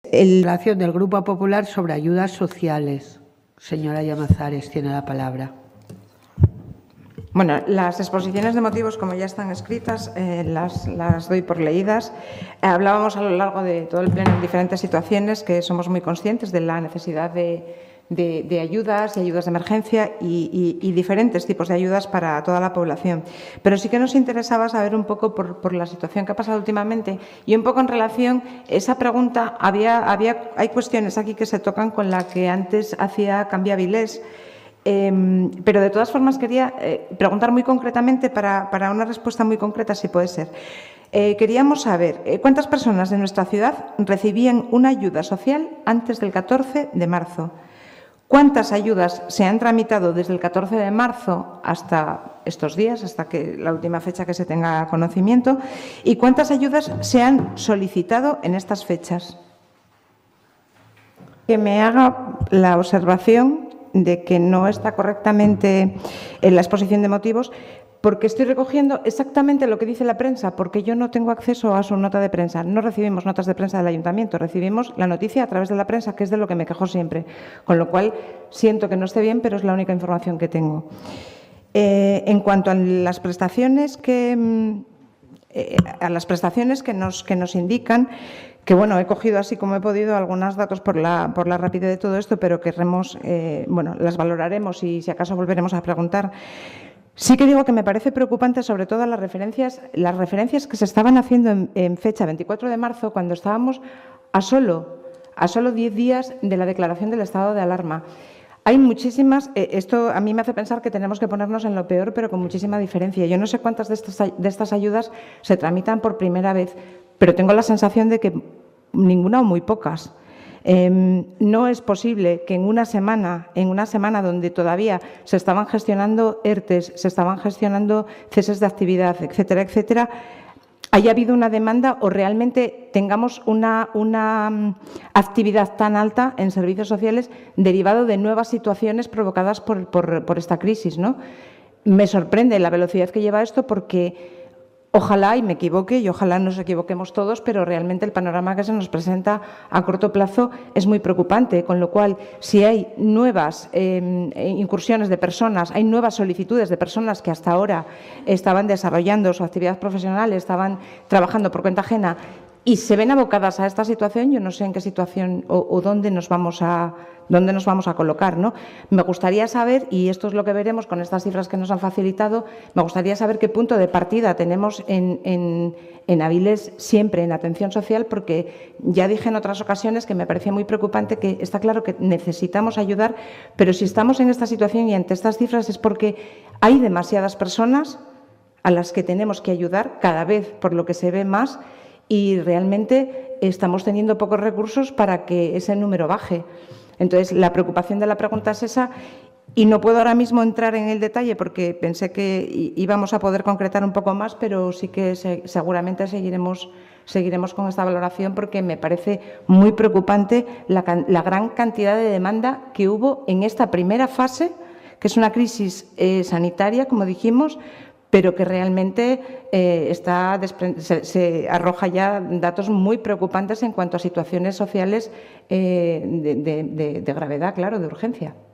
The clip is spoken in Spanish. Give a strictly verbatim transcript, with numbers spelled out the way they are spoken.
La relación del Grupo Popular sobre ayudas sociales. Señora Llamazares, tiene la palabra. Bueno, las exposiciones de motivos, como ya están escritas, eh, las, las doy por leídas. Eh, hablábamos a lo largo de todo el pleno en diferentes situaciones que somos muy conscientes de la necesidad de, de, de ayudas y ayudas de emergencia y, y, y diferentes tipos de ayudas para toda la población. Pero sí que nos interesaba saber un poco por, por la situación que ha pasado últimamente y un poco en relación, esa pregunta, había, había, hay cuestiones aquí que se tocan con la que antes hacía Canvia Vilés. Eh, pero, de todas formas, quería eh, preguntar muy concretamente, para, para una respuesta muy concreta, si puede ser. Eh, queríamos saber eh, cuántas personas de nuestra ciudad recibían una ayuda social antes del catorce de marzo. ¿Cuántas ayudas se han tramitado desde el catorce de marzo hasta estos días, hasta que la última fecha que se tenga conocimiento? ¿Y cuántas ayudas se han solicitado en estas fechas? Que me haga la observación de que no está correctamente en la exposición de motivos, porque estoy recogiendo exactamente lo que dice la prensa, porque yo no tengo acceso a su nota de prensa. No recibimos notas de prensa del Ayuntamiento, recibimos la noticia a través de la prensa, que es de lo que me quejo siempre. Con lo cual, siento que no esté bien, pero es la única información que tengo. Eh, en cuanto a las prestaciones que, eh, a las prestaciones que nos, que nos indican, que bueno, he cogido así como he podido algunos datos por la, por la rapidez de todo esto, pero querremos, eh, bueno, las valoraremos y si acaso volveremos a preguntar. Sí que digo que me parece preocupante, sobre todo las referencias, las referencias que se estaban haciendo en, en fecha veinticuatro de marzo, cuando estábamos a solo, a solo diez días de la declaración del estado de alarma. Hay muchísimas, eh, esto a mí me hace pensar que tenemos que ponernos en lo peor, pero con muchísima diferencia. Yo no sé cuántas de estas, de estas ayudas se tramitan por primera vez, pero tengo la sensación de que ninguna o muy pocas. Eh, no es posible que en una semana, en una semana donde todavía se estaban gestionando ERTES, se estaban gestionando ceses de actividad, etcétera, etcétera, haya habido una demanda o realmente tengamos una, una actividad tan alta en servicios sociales derivado de nuevas situaciones provocadas por, por, por esta crisis, ¿no? Me sorprende la velocidad que lleva esto porque ojalá, y me equivoque, y ojalá nos equivoquemos todos, pero realmente el panorama que se nos presenta a corto plazo es muy preocupante, con lo cual, si hay nuevas eh, incursiones de personas, hay nuevas solicitudes de personas que hasta ahora estaban desarrollando su actividad profesional, estaban trabajando por cuenta ajena y se ven abocadas a esta situación, yo no sé en qué situación o, o dónde nos vamos a dónde nos vamos a colocar, ¿no? Me gustaría saber, y esto es lo que veremos con estas cifras que nos han facilitado, me gustaría saber qué punto de partida tenemos en, en, en Avilés siempre en atención social, porque ya dije en otras ocasiones que me parecía muy preocupante, que está claro que necesitamos ayudar, pero si estamos en esta situación y ante estas cifras es porque hay demasiadas personas a las que tenemos que ayudar cada vez, por lo que se ve más, y realmente estamos teniendo pocos recursos para que ese número baje. Entonces, la preocupación de la pregunta es esa y no puedo ahora mismo entrar en el detalle porque pensé que íbamos a poder concretar un poco más, pero sí que se, seguramente seguiremos, seguiremos con esta valoración porque me parece muy preocupante la, la gran cantidad de demanda que hubo en esta primera fase, que es una crisis eh, sanitaria, como dijimos, pero que realmente eh, está se, se arroja ya datos muy preocupantes en cuanto a situaciones sociales eh, de, de, de, de gravedad, claro, de urgencia.